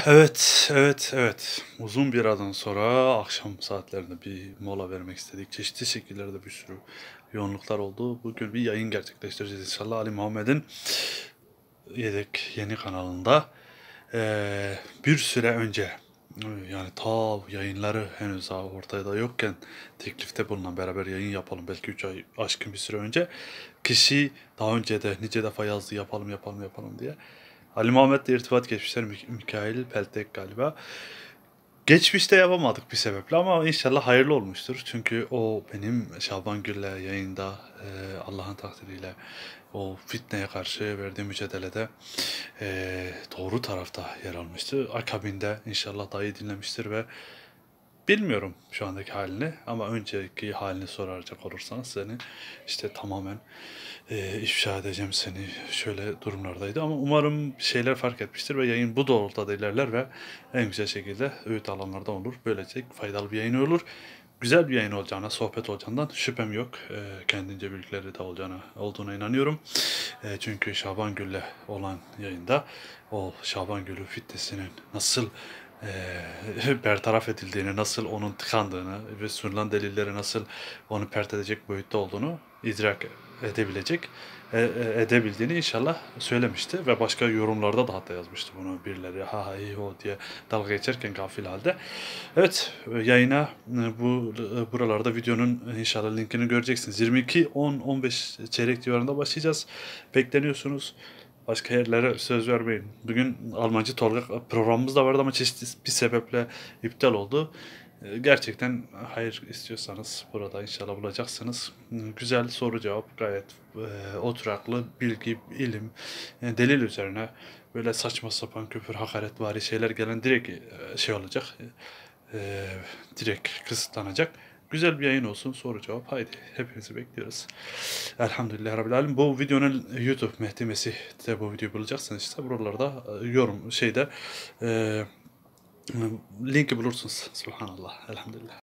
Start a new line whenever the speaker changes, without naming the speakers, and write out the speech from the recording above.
Evet. Uzun bir aradan sonra akşam saatlerinde bir mola vermek istedik. Çeşitli şekillerde bir sürü yoğunluklar oldu. Bugün bir yayın gerçekleştireceğiz inşallah Ali Muhammed'in yedek yeni kanalında. Bir süre önce yani ta yayınları henüz daha ortada yokken teklifte bulunan beraber yayın yapalım belki 3 ay aşkın bir süre önce kişi daha önce de nice defa yazdı yapalım diye. Ali Muhammed'le irtibat geçmişler. Mikail Peltek galiba. Geçmişte yapamadık bir sebeple ama inşallah hayırlı olmuştur. Çünkü o benim Şaban Gül'le yayında Allah'ın takdiriyle o fitneye karşı verdiği mücadelede doğru tarafta yer almıştı. Akabinde inşallah daha iyi dinlemiştir ve bilmiyorum şu andaki halini ama önceki halini soracak olursanız seni işte tamamen ifşa edeceğim seni şöyle durumlardaydı ama umarım bir şeyler fark etmiştir ve yayın bu doğrultuda ilerler ve en güzel şekilde öğüt alanlarda olur. Böylece faydalı bir yayın olur. Güzel bir yayın olacağına, sohbet olacağından şüphem yok. Kendince bilgileri de olduğuna inanıyorum. Çünkü Şaban Gül'le olan yayında o Şaban Gül'ü fitnesinin nasıl bertaraf edildiğini, nasıl onun tıkandığını ve sunulan delilleri nasıl onu pert edecek boyutta olduğunu idrak edebilecek, edebildiğini inşallah söylemişti ve başka yorumlarda da hatta yazmıştı bunu birileri ha ha iyi o diye dalga geçerken gafil halde. Evet yayına buralarda videonun inşallah linkini göreceksiniz. 22:10-15 çeyrek civarında başlayacağız. Bekleniyorsunuz. Başka yerlere söz vermeyin. Bugün Almancı Tolga programımız da vardı ama çeşitli bir sebeple iptal oldu. Gerçekten hayır istiyorsanız burada inşallah bulacaksınız. Güzel soru cevap gayet oturaklı bilgi, ilim, delil üzerine böyle saçma sapan küfür, hakaretvari şeyler gelen direkt şey olacak. E, Direkt kısıtlanacak. Güzel bir yayın olsun. Soru cevap. Haydi. Hepinizi bekliyoruz. Elhamdülillah Rabbil Alemin. Bu videonun YouTube Mehdi Mesih'te bu videoyu bulacaksınız işte. Buralarda yorum şeyde linki bulursunuz. Subhanallah. Elhamdülillah.